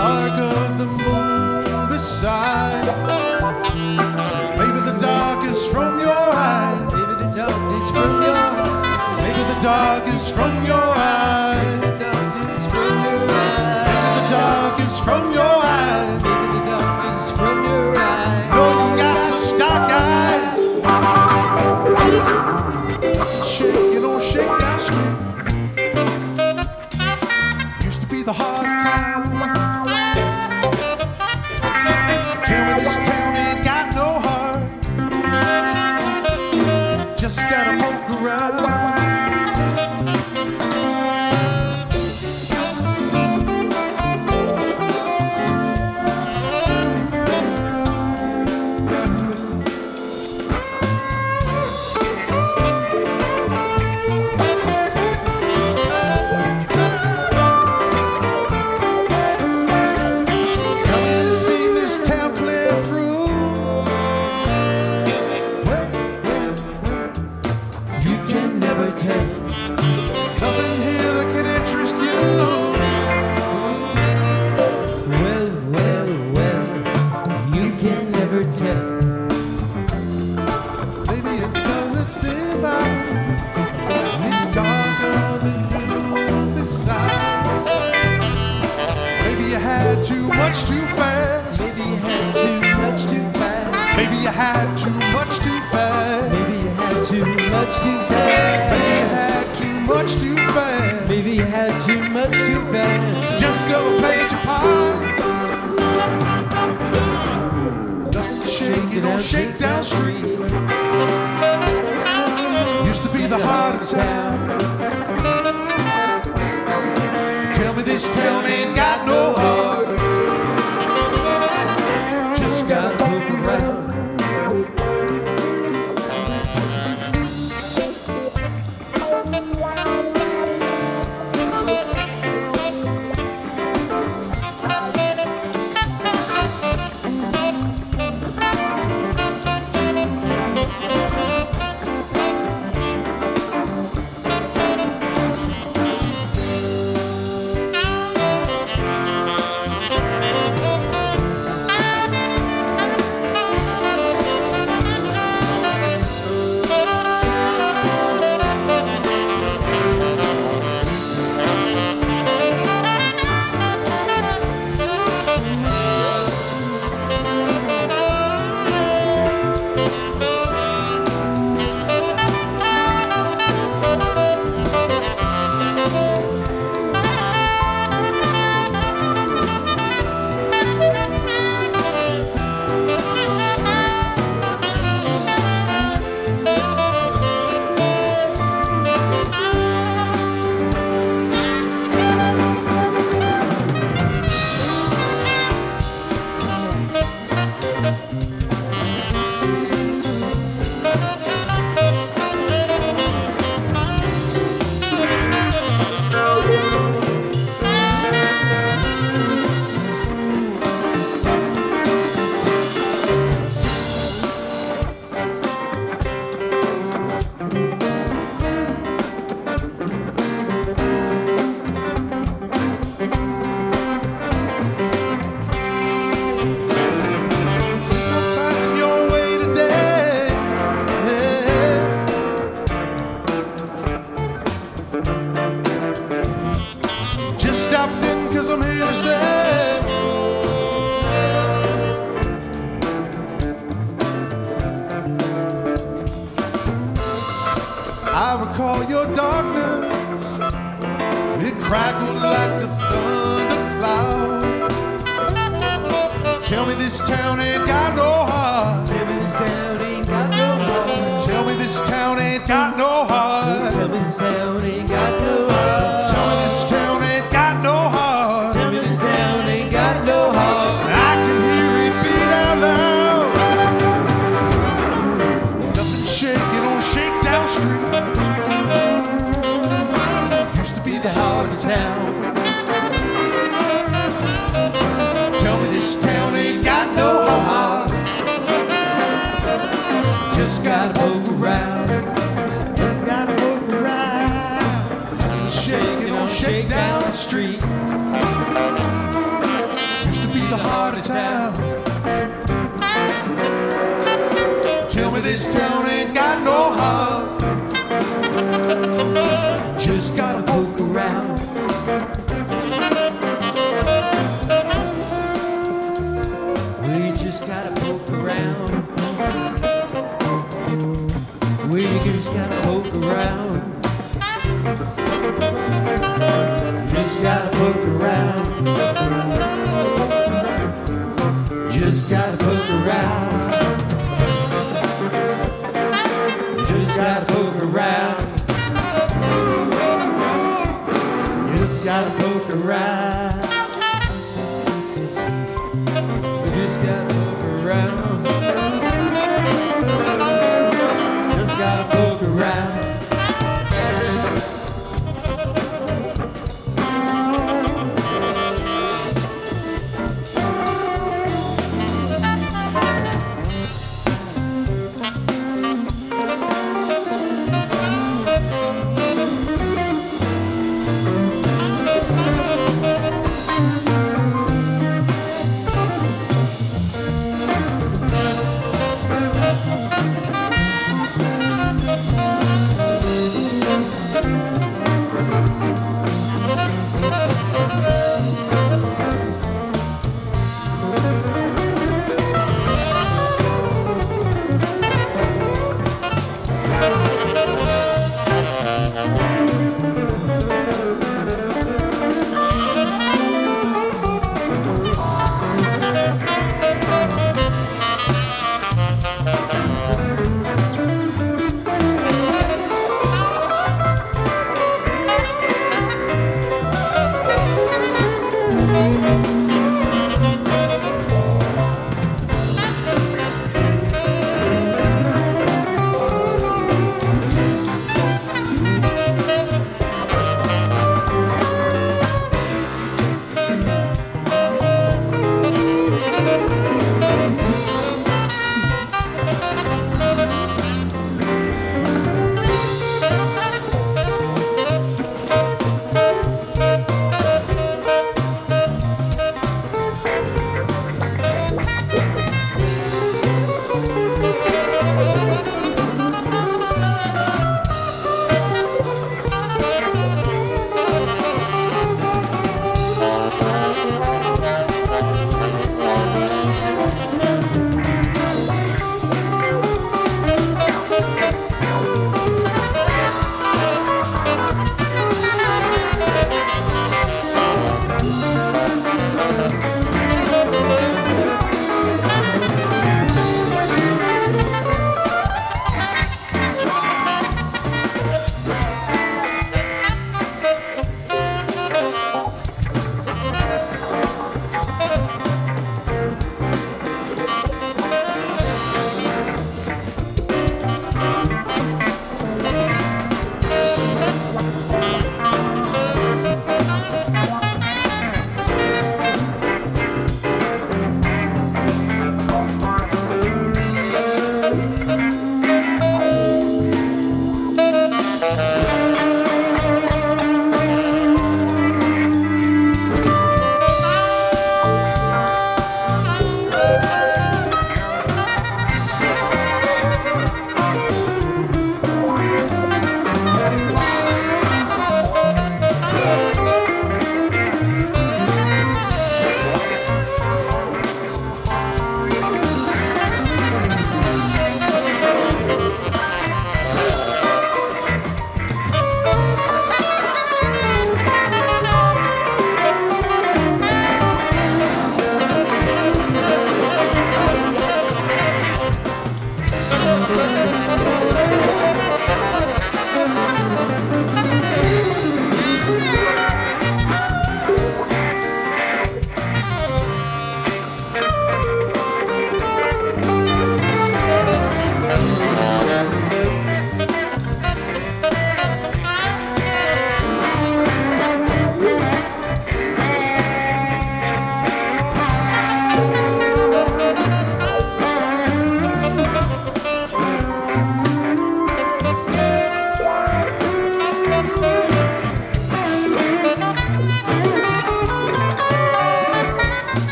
dark of the moon beside. Maybe the dark is from your eyes. Maybe the dark is from your eyes. Maybe the dark is from your eyes. The dark is from your eyes. Maybe the dark is from your eyes. Maybe the dark is from your eyes. Oh, you got such dark eyes. Nothing shaking on Shakedown Street. Used to be the heart of town. Tell me this town ain't got no heart. Just gotta poke around. Too fast. Maybe you had too much too fast. Maybe you had too much too fast. Maybe you had too much too fast. Maybe you had too much too fast. Maybe you had too much too fast. Just go and play your part. Nothing shaking on Shakedown Street. Used to be the heart of town. Tell me this town ain't got no heart. Gotta poke around. I recall your darkness. It crackled like a thundercloud. Tell me this town ain't got no heart. Tell me this town ain't got no heart. Tell me this town ain't got no heart. Tell me this town ain't got no heart. Tell me this town ain't got no heart. Tell me this town ain't got no heart. I can hear it beat out loud. Nothing shaking on Shakedown Street. Used to be the heart of town. Tell me this town ain't got no heart. Just gotta poke around. Just gotta poke around. Nothing shaking on Shakedown Street. this town ain't got no heart. Just gotta poke around. We just gotta poke around. We just gotta poke around. Just gotta poke around. Just gotta poke around. Just gotta poke around. Just gotta poke around. Just gotta poke around.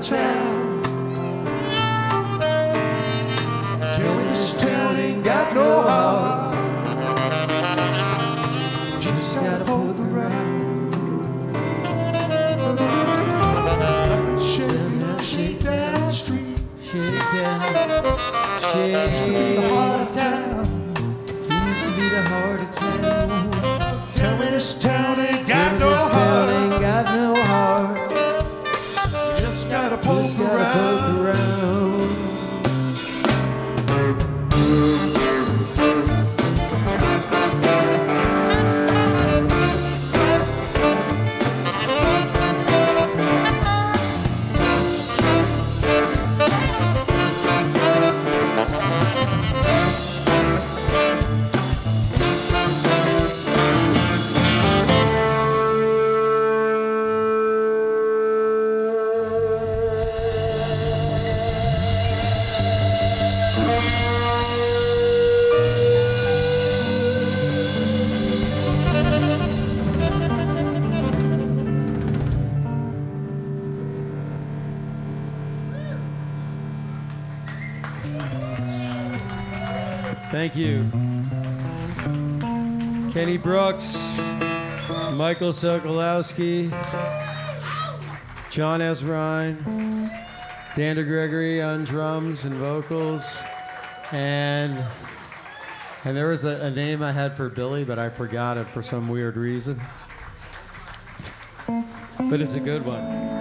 town. Tell me this town ain't got no heart. Just gotta poke around. Nothing shaking on Shakedown Street. Shakedown, Used to be the heart of town. used to be the heart of town. Tell me this town ain't got no This town heart. ain't got no heart. Just gotta poke Just gotta around. poke around. Thank you. Kenny Brooks, Michael Sokolowski, John Ezrine, Dan DeGregory on drums and vocals, and there was a name I had for Billy, but I forgot it for some weird reason. But it's a good one.